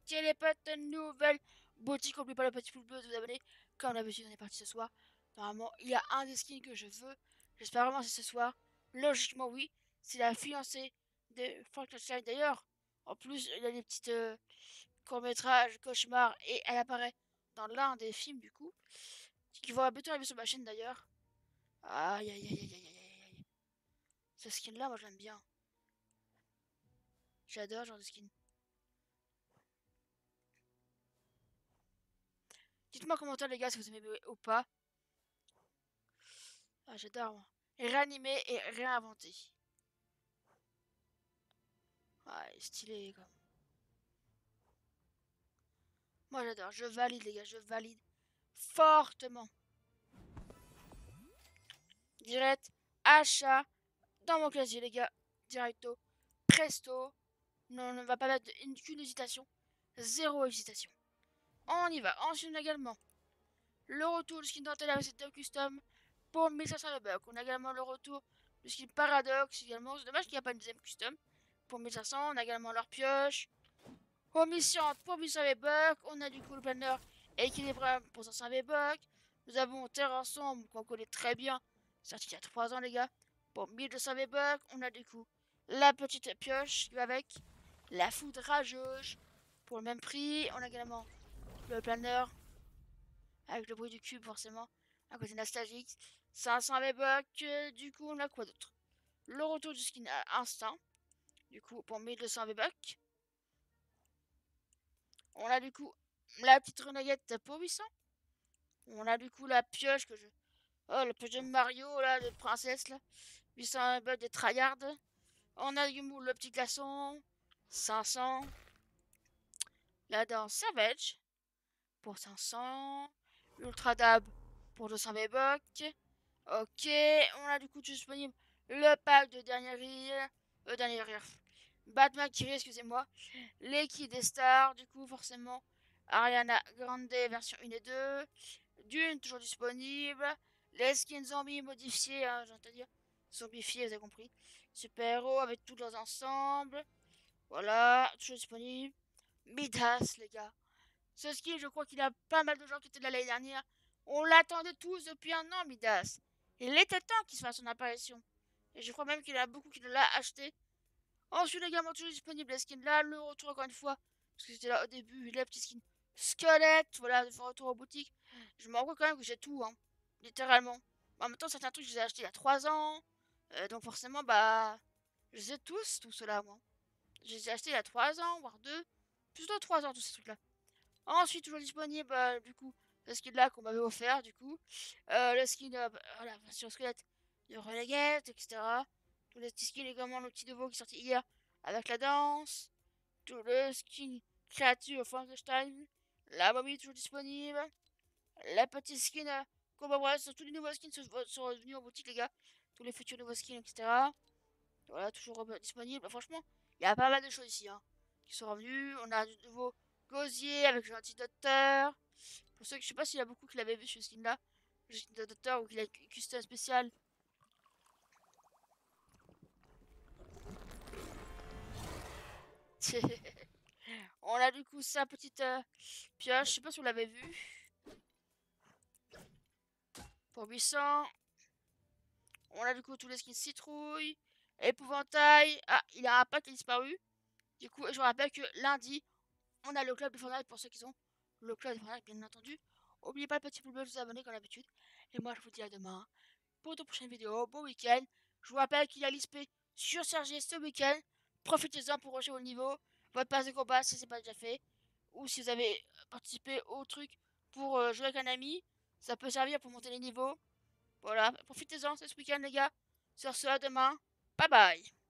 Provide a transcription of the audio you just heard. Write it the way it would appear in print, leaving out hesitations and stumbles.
quelle est votre nouvelle boutique? N'oubliez pas le petit pouce bleu de vous abonner. Comme d'habitude, on est parti ce soir. Normalement, il y a un des skins que je veux. J'espère vraiment que c'est ce soir. Logiquement, oui. C'est la fiancée de Frankenstein. D'ailleurs, en plus, il y a des petites courts-métrages, cauchemars. Et elle apparaît dans l'un des films, du coup. Qui va bientôt arriver sur ma chaîne, d'ailleurs. Aïe, aïe, aïe, aïe, aïe, aïe, aïe. Ce skin-là, moi, j'aime bien. J'adore ce genre de skin. Dites-moi en commentaire, les gars, si vous aimez ou pas. Ah, j'adore, moi. Réanimer et réinventer. Ah, il est stylé, quoi. Moi, j'adore. Je valide, les gars. Je valide fortement. Direct, achat, dans mon casier, les gars. Directo, presto. Non, on ne va pas mettre qu'une hésitation. Zéro hésitation. On y va. Ensuite, on a également le retour du skin dentelle avec cette custom pour 1500 de bucks. On a également le retour du skin paradoxe également. C'est dommage qu'il n'y a pas une deuxième custom pour 1500. On a également leur pioche. Omission pour 800 V-Bucks. On a du coup le planner équilibré pour 500 V-Bucks. Nous avons Terre Ensemble qu'on connaît très bien. Sorti il y a 3 ans, les gars. Pour 1200 V-Bucks. On a du coup la petite pioche qui va avec. La foudre rageuse pour le même prix. On a également le planner avec le bruit du cube, forcément. À côté nostalgique. 500 V-Bucks. Du coup, on a quoi d'autre? Le retour du skin à instant. Du coup, pour 1200 V-Bucks. On a du coup la petite renegade pour 800. On a du coup la pioche que je... Oh, la pioche de Mario, là, de princesse, là. 800 bucks de tryhard. On a du coup le petit glaçon. 500. La danse Savage. Pour 500. Ultra Dab pour 200 V-Bucks. Ok. On a du coup disponible le pack de dernière rire. Dernier rire. Batman Kiri, excusez-moi. Les Kid des stars, du coup, forcément. Ariana Grande version 1 et 2. Dune, toujours disponible. Les skins zombies modifiés, hein, j'entends dire. Zombifiés, vous avez compris. Super héros avec tous leurs ensembles. Voilà, toujours disponible. Midas, les gars. Ce skin, je crois qu'il y a pas mal de gens qui étaient là l'année dernière. On l'attendait tous depuis un an, Midas. Il était temps qu'il se fasse son apparition. Et je crois même qu'il y en a beaucoup qui l'ont acheté. Ensuite, également toujours disponible les skins là, le retour encore une fois, parce que c'était là au début, les petits skins squelette, voilà, de retour aux boutiques. Je me rends compte quand même que j'ai tout, hein, littéralement. En même temps, certains trucs, je les ai achetés il y a 3 ans, donc forcément, bah, je les ai tous, tout cela, moi. Je les ai achetés il y a 3 ans, voire 2, plutôt 3 ans, tous ces trucs-là. Ensuite, toujours disponible, du coup, le skin là qu'on m'avait offert, du coup, le skin, voilà, sur squelette de Renegade, etc. Tous les petits skins également, le petit nouveau qui est sorti hier avec la danse. Tout le skin créature Frankenstein. La momie toujours disponible. La petite skin combat voilà, sur tous les nouveaux skins sont revenus en boutique, les gars. Tous les futurs nouveaux skins, etc. Voilà, toujours disponible. Franchement, il y a pas mal de choses ici, hein, qui sont revenus. On a du nouveau gosier avec le gentil docteur. Pour ceux que je sais pas s'il y a beaucoup qui l'avaient vu ce skin là. Le gentil docteur ou qu'il a une custom spécial. On a du coup sa petite pioche, je sais pas si vous l'avez vu. Pour 800. On a du coup tous les skins citrouille, épouvantail. Ah, il y a un pack qui a disparu. Du coup, je vous rappelle que lundi, on a le club de Fortnite pour ceux qui ont le club de Fortnite, bien entendu. N'oubliez pas le petit pouce bleu de vous abonner comme d'habitude. Et moi, je vous dis à demain pour de prochaines vidéos. Bon week-end. Je vous rappelle qu'il y a l'ISP sur Sergé ce week-end. Profitez-en pour rejoindre au niveau. Votre passe de combat si c'est pas déjà fait. Ou si vous avez participé au truc pour jouer avec un ami. Ça peut servir pour monter les niveaux. Voilà, profitez-en, c'est ce week-end les gars. Sur ce, à demain. Bye bye.